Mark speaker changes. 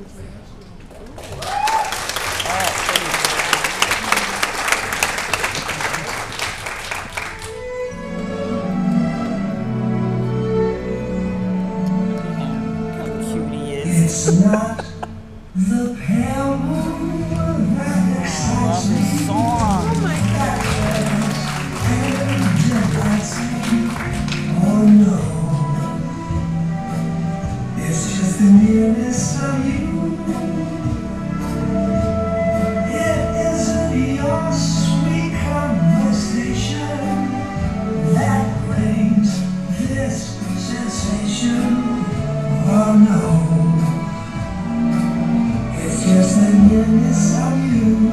Speaker 1: It's not the pale moon that excites me.
Speaker 2: Song.
Speaker 1: Oh my God. Oh no, it's just the nearness of you. It isn't your sweet conversation that brings this sensation. Oh no. It's just the nearness of you.